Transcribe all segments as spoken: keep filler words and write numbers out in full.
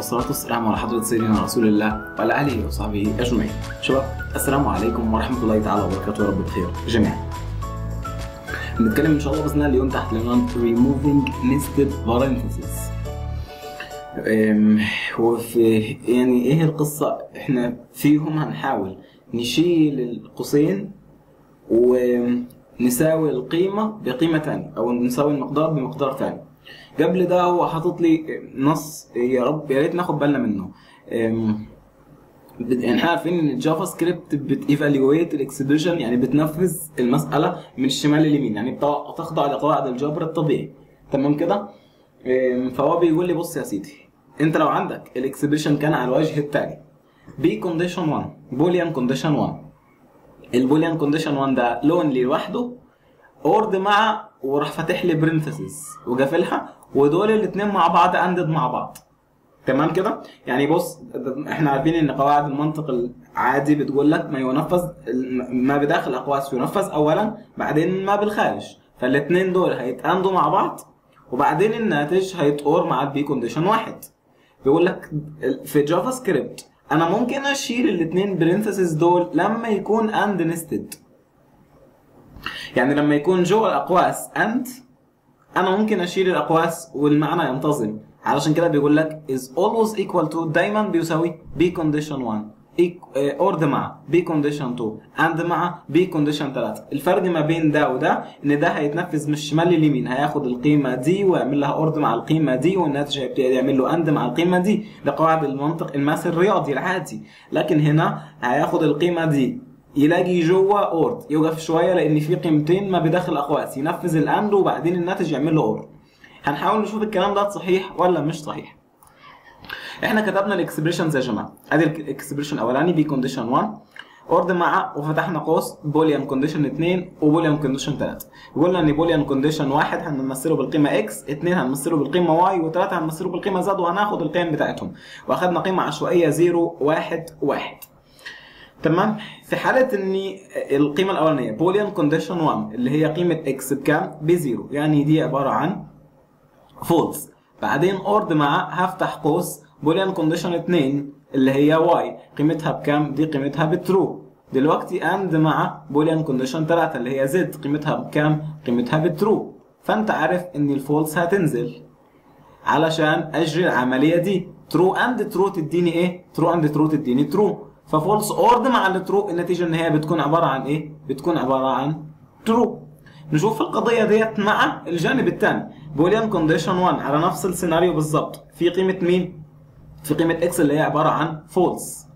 والصلاة والسلام على حضرة سيدنا رسول الله وعلى آله وصحبه أجمعين. شباب السلام عليكم ورحمة الله تعالى وبركاته، يا رب بخير جميعا. بنتكلم إن شاء الله بإذن الله اليوم تحت عنوان removing nested parentheses. وفي يعني إيه القصة؟ إحنا فيهم هنحاول نشيل القوسين ونساوي القيمة بقيمة تانية أو نساوي المقدار بمقدار تاني. قبل ده هو حاطط لي نص يا رب يا ريت ناخد بالنا منه. يعني احنا عارفين ان الجافا سكريبت بتيفاليويت الاكسبريشن، يعني بتنفذ المساله من الشمال لليمين، يعني بتخضع لقواعد الجبر الطبيعي. تمام كده؟ فهو بيقول لي بص يا سيدي، انت لو عندك الاكسبريشن كان على الوجه التالي بي كونديشن واحد بوليان كونديشن واحد، البوليان كونديشن واحد ده لونلي لوحده اورد مع وراح فاتح لي برنتسز وقافلها، ودول الاثنين مع بعض اندد مع بعض. تمام كده؟ يعني بص احنا عارفين ان قواعد المنطق العادي بتقول لك ما ينفذ ما بداخل الاقواس ينفذ اولا بعدين ما بالخارج، فالاثنين دول هيتاندوا مع بعض وبعدين الناتج هيتقور مع البي كونديشن واحد. بيقول لك في جافا سكريبت انا ممكن اشيل الاثنين برنتسز دول لما يكون اند نستد، يعني لما يكون جوه الاقواس اند انا ممكن اشيل الاقواس والمعنى ينتظم. علشان كده بيقول لك is always equal to دايما بيساوي b condition واحد اورد مع b condition اتنين and مع b condition تلاتة. الفرق ما بين ده وده ان ده هيتنفذ من الشمال لليمين، هياخد القيمه دي ويعمل لها اورد مع القيمه دي والناتج هيبتدي يعمل له اند مع القيمه دي. ده قواعد المنطق الماس الرياضي العادي. لكن هنا هياخد القيمه دي يلاقي جوه اورد، يوقف شويه لان في قيمتين ما بداخل اقواس، ينفذ الاند وبعدين الناتج يعمل له اورد. هنحاول نشوف الكلام ده صحيح ولا مش صحيح. احنا كتبنا الاكسبريشنز يا جماعه، ادي الاكسبريشن الاولاني بي كونديشن واحد اورد مع وفتحنا قوس بوليان كونديشن اتنين وبوليان كونديشن تلاتة. قلنا ان بوليان كونديشن واحد هنمثله بالقيمه اكس، اتنين هنمثله بالقيمه واي، وتلاتة هنمثله بالقيمه زد، وهناخد القيم بتاعتهم. واخدنا قيمه عشوائيه صفر واحد واحد. تمام؟ في حالة ان القيمة الأولانية بوليان كونديشن واحد اللي هي قيمة اكس بكام؟ بزيرو، يعني دي عبارة عن فولس. بعدين اورد مع هفتح قوس بوليان كونديشن اتنين اللي هي واي، قيمتها بكام؟ دي قيمتها بترو. دلوقتي اند مع بوليان كونديشن تلاتة اللي هي زد، قيمتها بكام؟ قيمتها بترو. فانت عارف ان الفولس هتنزل علشان اجري العملية دي. ترو اند ترو تديني ايه؟ ترو اند ترو تديني ترو. ففولس اورد مع الترو النتيجه ان هي بتكون عباره عن ايه؟ بتكون عباره عن ترو. نشوف القضيه ديت مع الجانب الثاني بوليان كونديشن واحد على نفس السيناريو بالظبط. في قيمه مين؟ في قيمه اكس اللي هي عباره عن فولس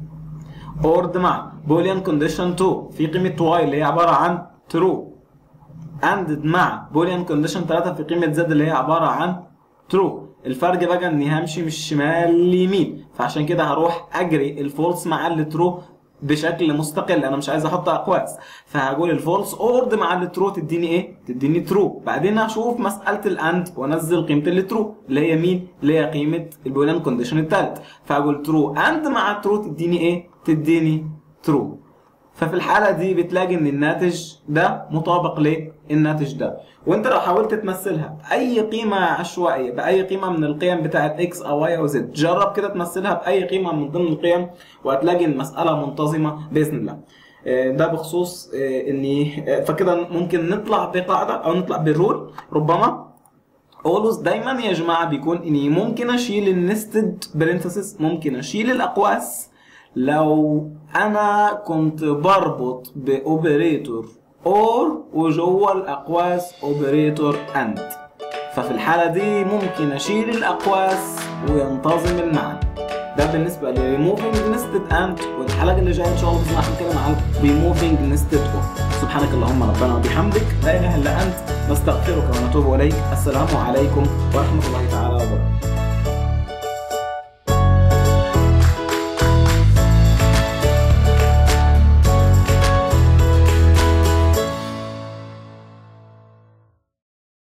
اورد مع بوليان كونديشن اتنين في قيمه واي اللي هي عباره عن ترو اند مع بوليان كونديشن تلاتة في قيمه زد اللي هي عباره عن ترو. الفرق بقى اني همشي من الشمال لليمين، فعشان كده هروح اجري الفولس مع الترو بشكل مستقل، انا مش عايز احط اقواس، فهقول الفولس اورد مع الترو تديني ايه؟ تديني ترو. بعدين هشوف مساله الاند وانزل قيمه الترو اللي هي مين؟ اللي هي قيمه البوليان كونديشن الثالث، فهقول ترو اند مع الترو تديني ايه؟ تديني ترو. ففي الحالة دي بتلاقي ان الناتج ده مطابق للناتج ده. وانت لو حاولت تمثلها بأي قيمة عشوائية، بأي قيمة من القيم بتاعت اكس او واي او زد، جرب كده تمثلها بأي قيمة من ضمن القيم وهتلاقي المسألة منتظمة بإذن الله. ده بخصوص اني فكده ممكن نطلع بقاعدة او نطلع بالرول. ربما اولوز دايما يا جماعة بيكون اني ممكن اشيل النستد برنتسز، ممكن اشيل الاقواس لو انا كنت بربط باوبريتور اور وجوه الاقواس اوبريتور اند، ففي الحاله دي ممكن اشيل الاقواس وينتظم المعنى. ده بالنسبه لريموفينج نستد اند، والحلقه اللي جايه ان شاء الله باذن الله هنتكلم عن ريموفينج نستد اور. سبحانك اللهم ربنا وبحمدك لا اله الا انت نستغفرك ونتوب اليك. السلام عليكم ورحمه الله تعالى وبركاته.